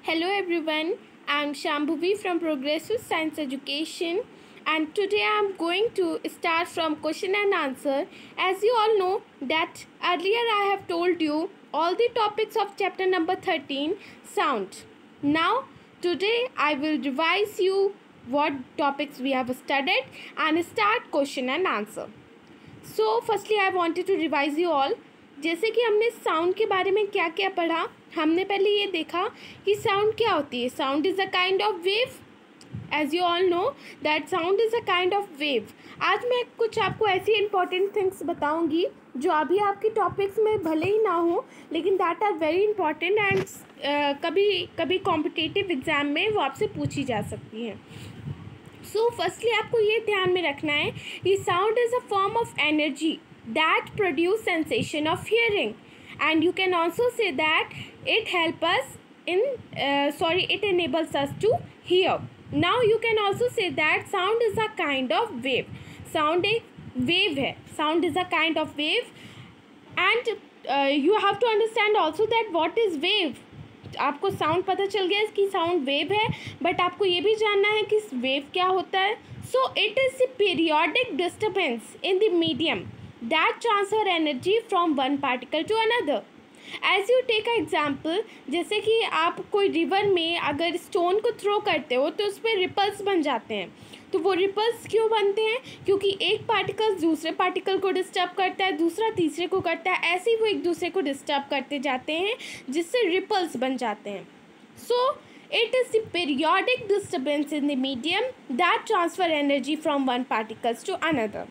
Hello everyone, I am Shambhuvi from Progressive Science Education and today I am going to start from question and answer. As you all know that earlier I have told you all the topics of chapter number 13 sound. Now today I will revise you what topics we have studied and start question and answer. So firstly I wanted to revise you all. जैसे कि हमने sound के बारे में क्या क्या पढ़ा, हमने पहले ये देखा कि साउंड क्या होती है. Sound is a kind of wave. As you all know that sound is a kind of wave. आज मैं कुछ आपको ऐसी इंपॉर्टेंट थिंग्स बताऊंगी जो अभी आपकी टॉपिक्स में भले ही ना हो लेकिन that are very important and कभी कभी कॉम्पिटिटिव एग्ज़ाम में वो आपसे पूछी जा सकती हैं. सो फर्स्टली आपको ये ध्यान में रखना है कि sound is a form of energy that produce sensation of hearing, and you can also say that it help us in it enables us to hear. Now you can also say that sound is a kind of wave. Sound एक wave है. Sound is a kind of wave and you have to understand also that what is wave. आपको sound पता चल गया कि sound wave है, but आपको ये भी जानना है कि वेव क्या होता है. So it is the periodic disturbance in the medium that transfer energy from one particle to another. As you take an example, जैसे कि आप कोई रिवर में अगर स्टोन को थ्रो करते हो तो उस पर रिपल्स बन जाते हैं. तो वो रिपल्स क्यों बनते हैं? क्योंकि एक पार्टिकल दूसरे पार्टिकल को डिस्टर्ब करता है, दूसरा तीसरे को करता है, ऐसे ही वो एक दूसरे को डिस्टर्ब करते जाते हैं जिससे रिपल्स बन जाते हैं. So it is the periodic disturbance in the medium that transfer energy from one particles to another.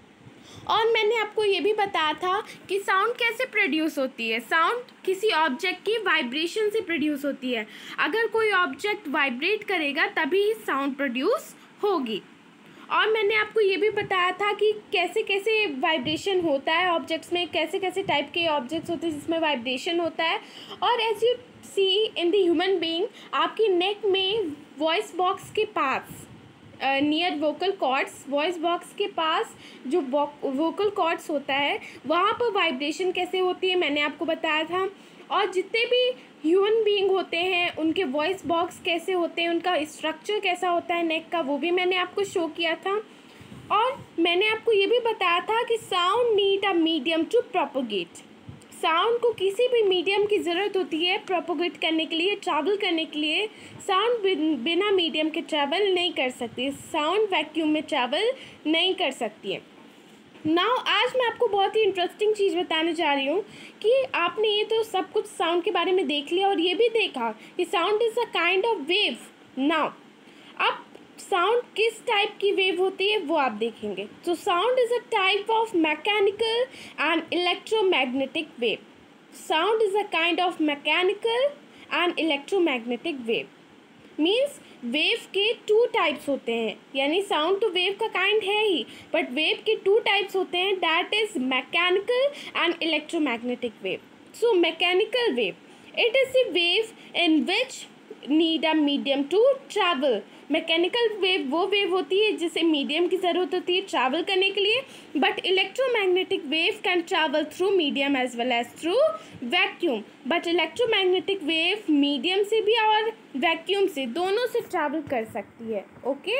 और मैंने आपको ये भी बताया था कि साउंड कैसे प्रोड्यूस होती है. साउंड किसी ऑब्जेक्ट की वाइब्रेशन से प्रोड्यूस होती है. अगर कोई ऑब्जेक्ट वाइब्रेट करेगा तभी साउंड प्रोड्यूस होगी. और मैंने आपको ये भी बताया था कि कैसे कैसे वाइब्रेशन होता है ऑब्जेक्ट्स में, कैसे कैसे टाइप के ऑब्जेक्ट्स होते हैं जिसमें वाइब्रेशन होता है. और as you see in the human being, आपकी नेक में वॉइस बॉक्स के पास near vocal cords, voice box के पास जो वोकल कॉर्ड्स होता है वहाँ पर वाइब्रेशन कैसे होती है मैंने आपको बताया था. और जितने भी ह्यूमन बीइंग होते हैं उनके वॉइस बॉक्स कैसे होते हैं, उनका स्ट्रक्चर कैसा होता है नेक का, वो भी मैंने आपको शो किया था. और मैंने आपको ये भी बताया था कि sound need a medium to propagate. Sound को किसी भी मीडियम की ज़रूरत होती है प्रोपोगेट करने के लिए, ट्रैवल करने के लिए. साउंड बिना मीडियम के ट्रैवल नहीं कर सकती. साउंड वैक्यूम में ट्रैवल नहीं कर सकती है. नाउ आज मैं आपको बहुत ही इंटरेस्टिंग चीज़ बताने जा रही हूँ कि आपने ये तो सब कुछ साउंड के बारे में देख लिया और ये भी देखा कि sound is a kind of wave. Now अब साउंड किस टाइप की वेव होती है वो आप देखेंगे. तो sound is a type of mechanical and electromagnetic wave. Sound is a kind of mechanical and electromagnetic wave. Means wave के टू टाइप्स होते हैं. यानी साउंड तो वेव का काइंड है ही, बट वेव के टू टाइप्स होते हैं, that is mechanical and electromagnetic wave. So mechanical wave, it is the wave in which need a medium to travel. Mechanical wave वो वेव होती है जिसे मीडियम की ज़रूरत होती है ट्रैवल करने के लिए. But electromagnetic wave can travel through medium as well as through vacuum. But electromagnetic wave medium से भी और वैक्यूम से, दोनों से ट्रैवल कर सकती है. ओके.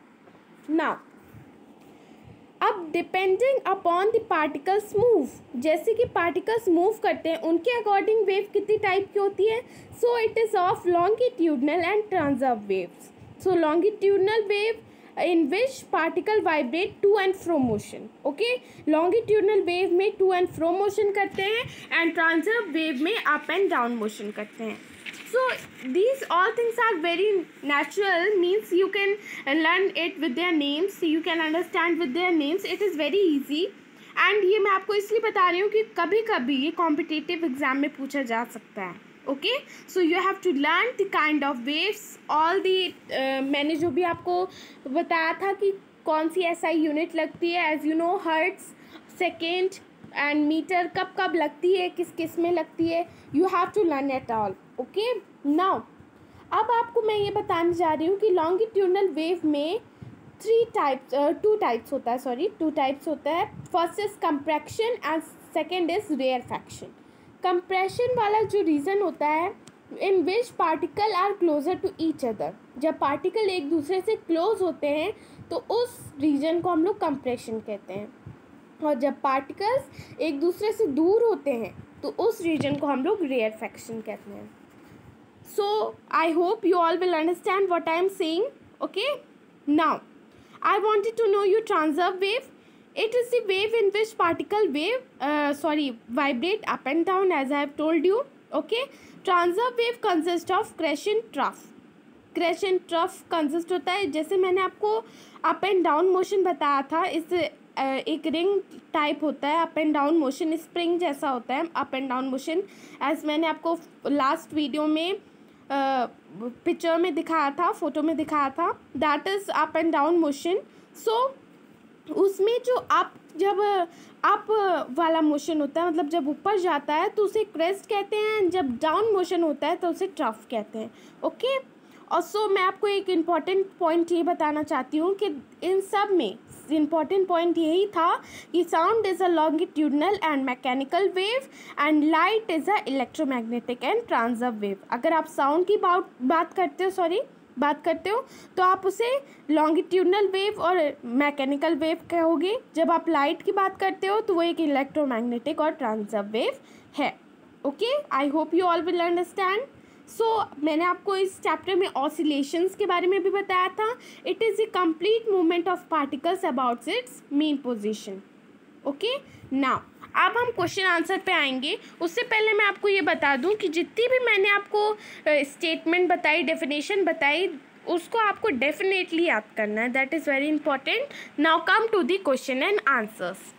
नाउ अब depending upon the particles move, जैसे कि पार्टिकल्स मूव करते हैं उनके अकॉर्डिंग वेव कितनी टाइप की होती है. So it is of longitudinal and transverse waves. So longitudinal wave in which particle vibrate to and fro motion. Okay. Longitudinal wave में टू एंड फ्रो मोशन करते हैं एंड ट्रांसवर्स वेव में up and down motion करते हैं. So these all things are very natural, means you can learn it with their names, you can understand with their names, it is very easy. and ये मैं आपको इसलिए बता रही हूँ कि कभी कभी ये कॉम्पिटिटिव एग्जाम में पूछा जा सकता है. Okay. So you have to learn the kind of waves all the. मैंने जो भी आपको बताया था कि कौन सी SI यूनिट लगती है, as you know hertz, second and metre कब कब लगती है, किस किस में लगती है, you have to learn at all. Okay. Now अब आपको मैं ये बताने जा रही हूँ कि लॉन्गिट्यूडनल वेव में टू टाइप्स होता है. First is compression and second is rarefaction. Compression वाला जो रीज़न होता है in which particle are closer to each other. जब पार्टिकल एक दूसरे से क्लोज होते हैं तो उस रीजन को हम लोग कंप्रेशन कहते हैं, और जब पार्टिकल्स एक दूसरे से दूर होते हैं तो उस रीजन को हम लोग रेयरफेक्शन कहते हैं. So I hope you all will understand what I am saying. Okay, now I wanted to know your transverse wave. It is the wave in which particle vibrate up and down, as I have told you. Okay, transverse wave consists of crescent trough. crescent trough consist होता है, जैसे मैंने आपको up and down motion बताया था, इस एक ring type होता है up and down motion, spring जैसा होता है up and down motion, as मैंने आपको लास्ट वीडियो में पिक्चर में दिखाया था, फोटो में दिखाया था, that is up and down motion. So उसमें जो जब अप वाला मोशन होता है, मतलब जब ऊपर जाता है तो उसे क्रेस्ट कहते हैं, जब डाउन मोशन होता है तो उसे ट्रफ कहते हैं. ओके, और सो मैं आपको एक इम्पॉर्टेंट पॉइंट ये बताना चाहती हूँ कि इन सब में इम्पॉर्टेंट पॉइंट यही था कि sound is a longitudinal and mechanical wave and light is a electromagnetic and transverse wave. अगर आप साउंड की बात करते हो तो आप उसे लॉन्गिट्यूडनल वेव और मैकेनिकल वेव कहोगे. जब आप लाइट की बात करते हो तो वो एक इलेक्ट्रोमैग्नेटिक और ट्रांसवर्स वेव है. Okay, I hope you all will understand. So मैंने आपको इस चैप्टर में ऑसिलेशंस के बारे में भी बताया था. It is the complete movement of particles about its mean position. Okay, now अब हम क्वेश्चन आंसर पे आएंगे. उससे पहले मैं आपको ये बता दूं कि जितनी भी मैंने आपको स्टेटमेंट बताई, डेफिनेशन बताई, उसको आपको डेफिनेटली याद करना है. That is very important. Now come to the question and answers.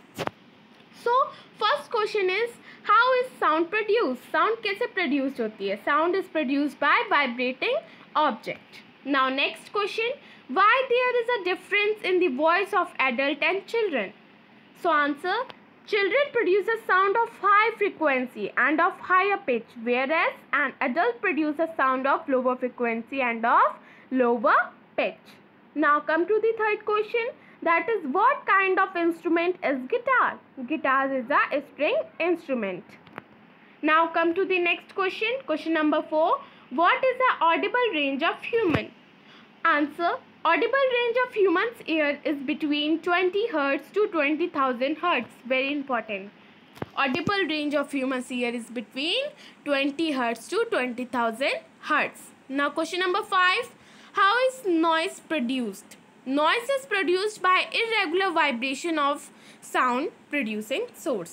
So first question is how is sound produce. Sound कैसे प्रोड्यूस होती है? Sound is produce by vibrating object. Now next question, why there is a difference in the voice of adult and children. So answer, children produce a sound of high frequency and of higher pitch, whereas an adult produces a sound of lower frequency and of lower pitch. Now come to the third question, that is what kind of instrument is guitar. Guitar is a string instrument. Now come to the next question, question number 4, what is the audible range of human. Answer, audible range of human's ear is between 20 hertz to 20,000 hertz. Very important. Audible range of human's ear is between 20 hertz to 20,000 hertz. Now question number 5. How is noise produced? Noise is produced by irregular vibration of sound producing source.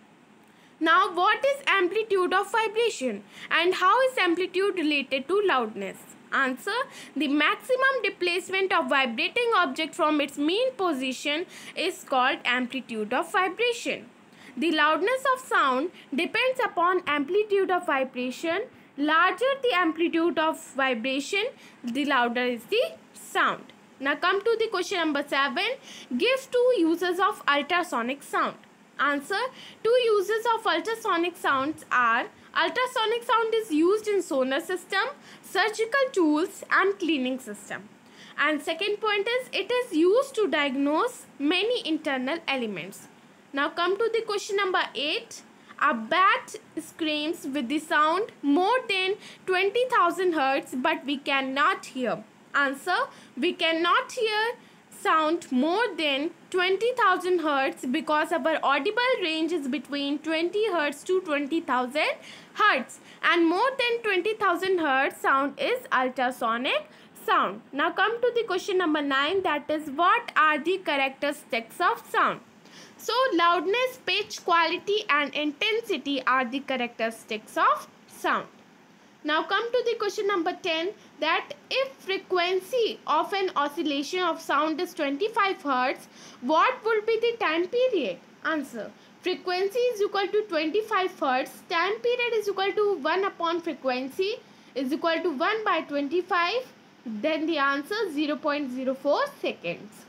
Now what is amplitude of vibration and how is amplitude related to loudness? Answer, the maximum displacement of vibrating object from its mean position is called amplitude of vibration. The loudness of sound depends upon amplitude of vibration. Larger the amplitude of vibration, the louder is the sound. Now come to the question number 7. Give two uses of ultrasonic sound. Answer, two uses of ultrasonic sounds are, ultrasonic sound is used in sonar system, surgical tools and cleaning system. And second point is, it is used to diagnose many internal elements. Now come to the question number 8. A bat screams with the sound more than 20,000 hertz but we cannot hear. Answer, we cannot hear sound more than 20,000 hertz because our audible range is between 20 hertz to 20,000 hertz, and more than 20,000 hertz sound is ultrasonic sound. Now come to the question number 9, that is what are the characteristics of sound. So loudness, pitch, quality and intensity are the characteristics of sound. Now come to the question number 10, that if frequency of an oscillation of sound is 25 hertz, what will be the time period? Answer, frequency is equal to 25 hertz, time period is equal to 1 upon frequency is equal to 1 by 25, then the answer 0.04 seconds.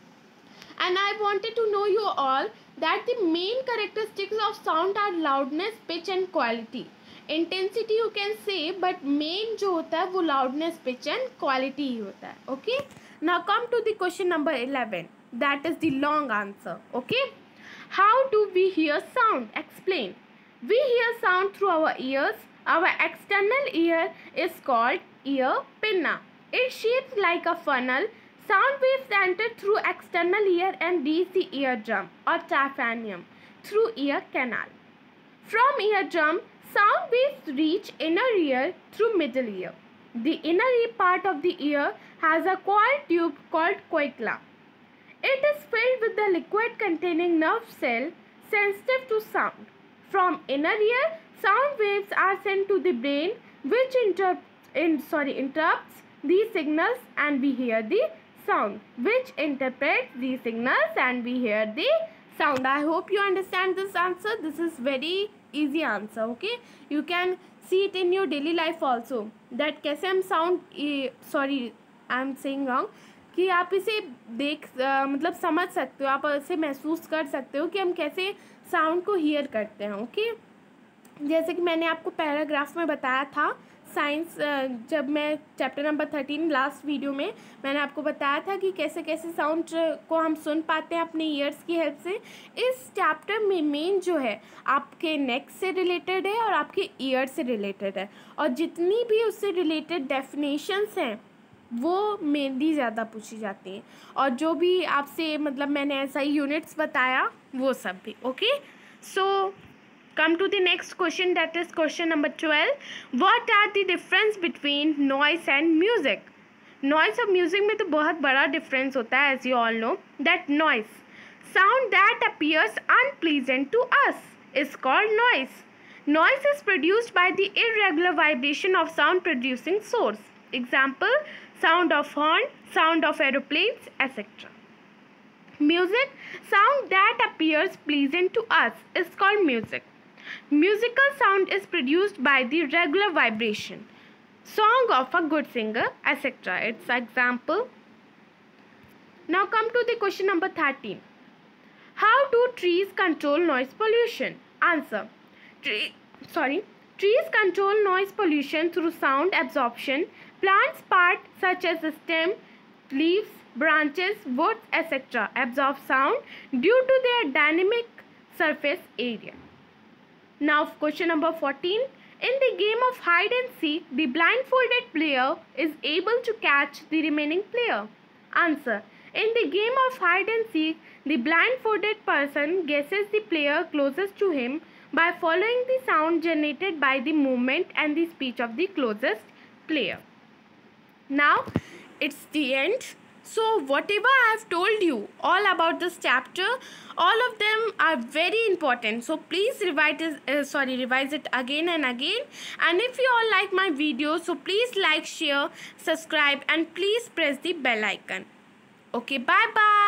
And I wanted to know you all that the main characteristics of sound are loudness, pitch and quality. Intensity you can say, but main जो होता है वो loudness, pitch and quality ही होता है. Okay, now come to the question number 11, that is the long answer. Okay, how do we hear sound? Explain. We hear sound through our ears. Our external ear is called ear pinna. It shapes like a funnel. Sound waves enter through external ear and reach the eardrum or tympanum through ear canal. From eardrum, sound waves reach inner ear through middle ear. The inner ear part of the ear has a coiled tube called cochlear. It is filled with the liquid containing nerve cell sensitive to sound. From inner ear, sound waves are sent to the brain, which interrupts these signals, and we hear the sound, which interprets these signals and we hear the sound. I hope you understand this answer. This is very easy answer. Okay, you can see it in your daily life also, that कैसे हम sound I am saying wrong, कि आप इसे मतलब समझ सकते हो, आप इसे महसूस कर सकते हो कि हम कैसे साउंड को हियर करते हैं. ओके, जैसे कि मैंने आपको पैराग्राफ में बताया था साइंस, जब मैं चैप्टर नंबर 13 लास्ट वीडियो में मैंने आपको बताया था कि कैसे कैसे साउंड को हम सुन पाते हैं अपने ईयर्स की हेल्प से. इस चैप्टर में मेन जो है आपके नेक से रिलेटेड है और आपके ईयर से रिलेटेड है, और जितनी भी उससे रिलेटेड डेफिनेशंस हैं वो मेनली ज़्यादा पूछी जाती हैं, और जो भी आपसे मतलब मैंने ऐसा ही यूनिट्स बताया वो सब भी. Okay, so come to the next question, that is question number 12. What are the difference between noise and music? Noise और music में तो बहुत बड़ा difference होता है, as you all know that noise, sound that appears unpleasant to us, is called noise. Noise is produced by the irregular vibration of sound producing source. Example, sound of horn, sound of aeroplanes, etc. Music, sound that appears pleasant to us, is called music. Musical sound is produced by the regular vibration, song of a good singer, etc. It's example. Now come to the question number 13. How do trees control noise pollution? Answer. Trees control noise pollution through sound absorption. Plants part such as the stem, leaves, branches, wood, etc. absorb sound due to their dynamic surface area. Now question number 14. In the game of hide and seek, the blindfolded player is able to catch the remaining player. Answer. In the game of hide and seek, the blindfolded person guesses the player closest to him by following the sound generated by the movement and the speech of the closest player. Now it's the end. So whatever I have told you all about this chapter, all of them are very important. So please revise it again and again. And if you all like my video, so please like, share, subscribe, and please press the bell icon. Okay, bye bye.